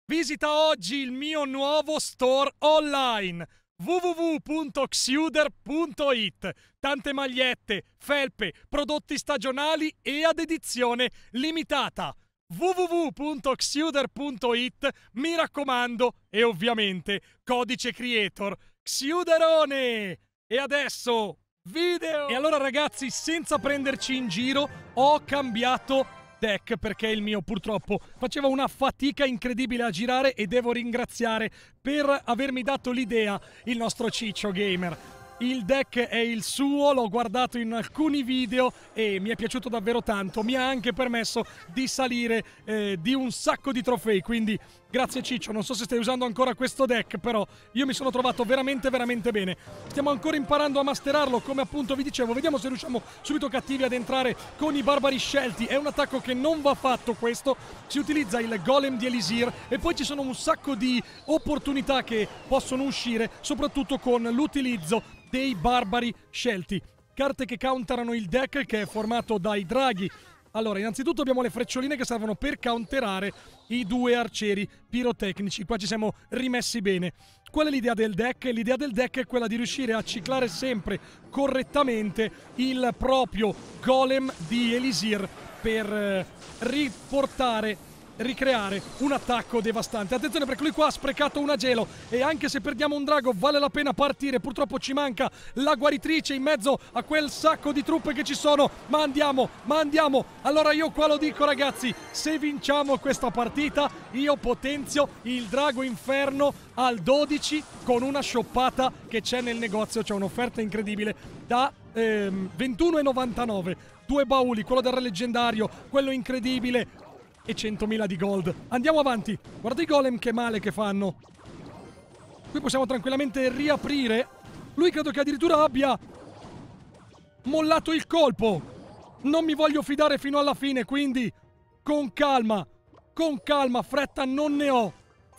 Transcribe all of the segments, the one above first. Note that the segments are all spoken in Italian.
Visita oggi il mio nuovo store online www.xuder.it. Tante magliette, felpe, prodotti stagionali e ad edizione limitata. www.xuder.it, mi raccomando, e ovviamente codice creator Xuderone. E adesso video! E allora ragazzi, senza prenderci in giro, ho cambiato deck perché il mio purtroppo faceva una fatica incredibile a girare e devo ringraziare per avermi dato l'idea il nostro Ciccio Gamer. Il deck è il suo, l'ho guardato in alcuni video e mi è piaciuto davvero tanto. Mi ha anche permesso di salire di un sacco di trofei, quindi grazie Ciccio. Non so se stai usando ancora questo deck, però io mi sono trovato veramente bene. Stiamo ancora imparando a masterarlo, come appunto vi dicevo. Vediamo se riusciamo subito cattivi ad entrare con i barbari scelti. È un attacco che non va fatto questo. Si utilizza il golem di Elisir e poi ci sono un sacco di opportunità che possono uscire, soprattutto con l'utilizzo dei barbari scelti. Carte che counterano il deck, che è formato dai draghi. Allora, innanzitutto abbiamo le freccioline che servono per counterare i due arcieri pirotecnici. Qua ci siamo rimessi bene. Qual è l'idea del deck? L'idea del deck è quella di riuscire a ciclare sempre correttamente il proprio golem di Elisir per ricreare un attacco devastante. Attenzione perché lui qua ha sprecato un gelo e anche se perdiamo un drago vale la pena partire. Purtroppo ci manca la guaritrice in mezzo a quel sacco di truppe che ci sono, ma andiamo. Allora io qua lo dico ragazzi, se vinciamo questa partita io potenzio il drago inferno al 12 con una shoppata che c'è nel negozio. C'è un'offerta incredibile da 21,99, due bauli, quello del re leggendario, quello incredibile e 100.000 di gold. Andiamo avanti. Guarda i golem che male che fanno. Qui possiamo tranquillamente riaprire. Lui credo che addirittura abbia mollato il colpo. Non mi voglio fidare fino alla fine, quindi con calma, fretta non ne ho.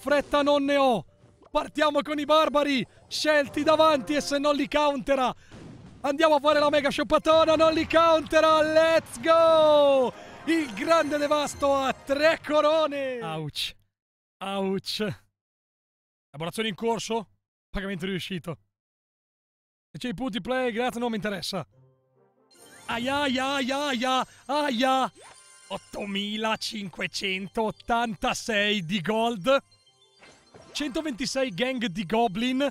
Partiamo con i barbari scelti davanti e se non li countera andiamo a fare la mega shoppatona. Non li countera. Let's go! Il grande devasto a 3 corone! Ouch. Elaborazione in corso? Pagamento riuscito. Se c'è i punti play, grazie, non mi interessa. Aia! 8.586 di gold. 126 gang di goblin.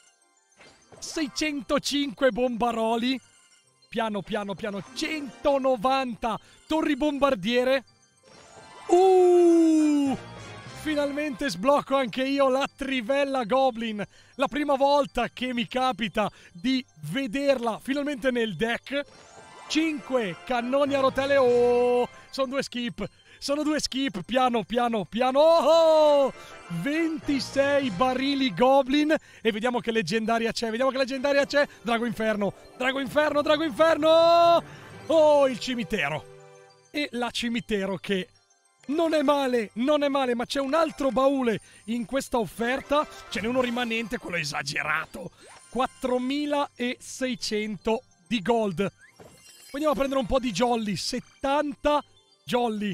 605 bombaroli. Piano. 190 torri bombardiere. Finalmente sblocco anche io la trivella goblin. La prima volta che mi capita di vederla finalmente nel deck. 5 cannoni a rotelle. Sono due skip. Piano. 26 barili goblin. E vediamo che leggendaria c'è. Drago inferno. Oh, il cimitero. E la cimitero che non è male, ma c'è un altro baule in questa offerta. Ce n'è uno rimanente, quello esagerato. 4.600 di gold. Andiamo a prendere un po' di jolly. 70 jolly.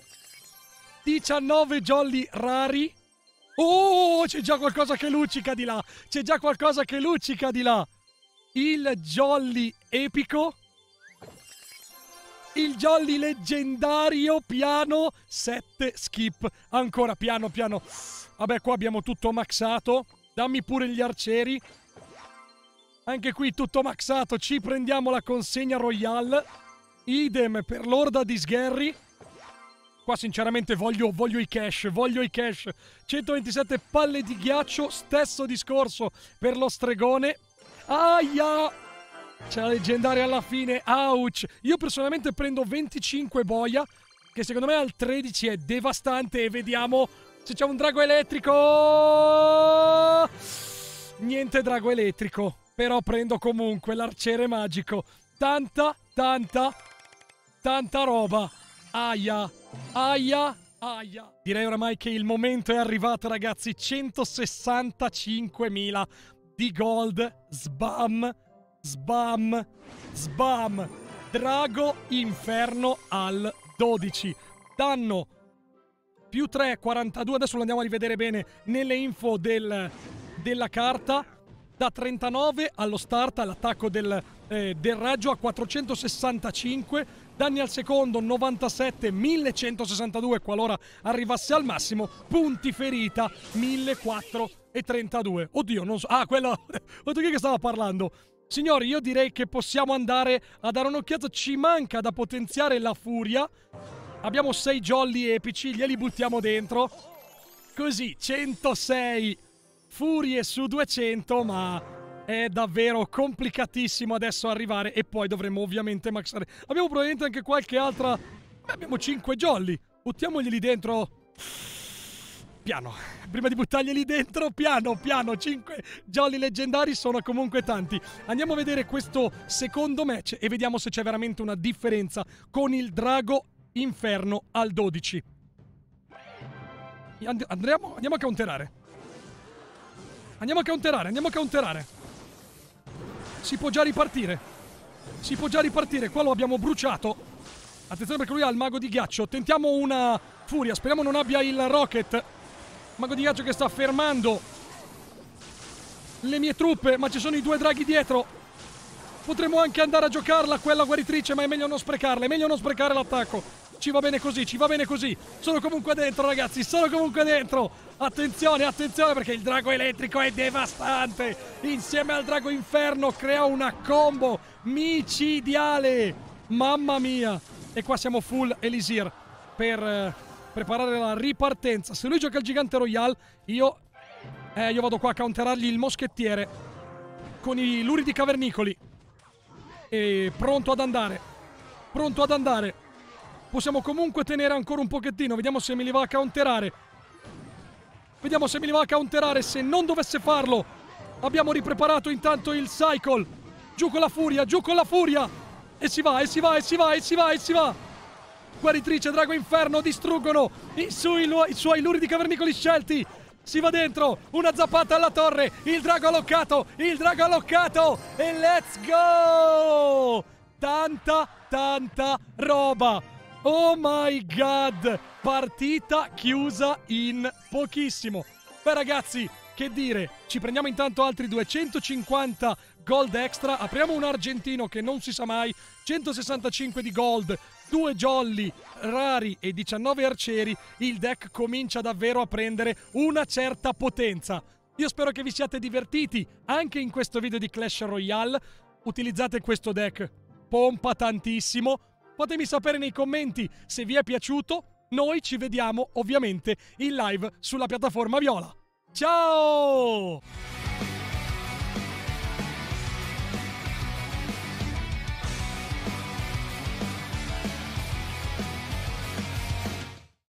19 jolly rari. Oh, c'è già qualcosa che luccica di là. Il jolly epico. Il jolly leggendario. Piano. 7 skip. Ancora piano. Vabbè, qua abbiamo tutto maxato. Dammi pure gli arcieri. Anche qui tutto maxato. Ci prendiamo la consegna royale. Idem per l'orda di sgherri. Qua sinceramente voglio i cash. 127 palle di ghiaccio. Stesso discorso per lo stregone. Aia! C'è la leggendaria alla fine. Ouch! Io personalmente prendo 25 boia, che secondo me al 13 è devastante. E vediamo se c'è un drago elettrico. Niente drago elettrico. Però prendo comunque l'arciere magico. Tanta roba. Aia. Direi oramai che il momento è arrivato, ragazzi. 165.000 di gold. Sbam. Drago inferno al 12. Danno più 3, 42. Adesso lo andiamo a rivedere bene nelle info della carta. Da 39 allo start, all'attacco del raggio a 465, danni al secondo 97, 1162 qualora arrivasse al massimo, punti ferita 1432. Oddio, non so. Ah, quello. Oddio, chi che stava parlando? Signori, io direi che possiamo andare a dare un'occhiata. Ci manca da potenziare la furia. Abbiamo 6 jolly epici, glieli buttiamo dentro. Così, 106 furie su 200, ma è davvero complicatissimo adesso arrivare. E poi dovremmo ovviamente maxare. Abbiamo probabilmente anche qualche altra. Abbiamo 5 jolly. Buttiamoglieli dentro. Piano. Prima di buttarglieli dentro, piano, piano. 5 jolly leggendari sono comunque tanti. Andiamo a vedere questo secondo match e vediamo se c'è veramente una differenza con il drago inferno al 12. Andiamo a counterare. Andiamo a counterare. Si può già ripartire. Qua lo abbiamo bruciato. Attenzione perché lui ha il mago di ghiaccio. Tentiamo una furia. Speriamo non abbia il rocket. Mago di ghiaccio che sta fermando le mie truppe. Ma ci sono i 2 draghi dietro. Potremmo anche andare a giocarla quella guaritrice, ma è meglio non sprecarla. È meglio non sprecare l'attacco. Ci va bene così. Sono comunque dentro, ragazzi. Attenzione perché il drago elettrico è devastante. Insieme al drago inferno crea una combo micidiale. Mamma mia. E qua siamo full Elisir per preparare la ripartenza. Se lui gioca il gigante royale, io vado qua a counterargli il moschettiere con i luridi cavernicoli. E pronto ad andare. Possiamo comunque tenere ancora un pochettino. Vediamo se me li va a counterare. Se non dovesse farlo, abbiamo ripreparato intanto il cycle. Giù con la furia. E si va. Guaritrice, drago inferno, distruggono i suoi luridi cavernicoli scelti. Si va dentro, una zappata alla torre. Il drago ha loccato. E let's go. Tanta roba. Oh my god, partita chiusa in pochissimo. Beh ragazzi, che dire, ci prendiamo intanto altri 250 gold extra, apriamo un argentino che non si sa mai, 165 di gold, 2 jolly rari e 19 arcieri. Il deck comincia davvero a prendere una certa potenza. Io spero che vi siate divertiti anche in questo video di Clash Royale. Utilizzate questo deck, pompa tantissimo. Fatemi sapere nei commenti se vi è piaciuto. Noi ci vediamo ovviamente in live sulla piattaforma Viola. Ciao!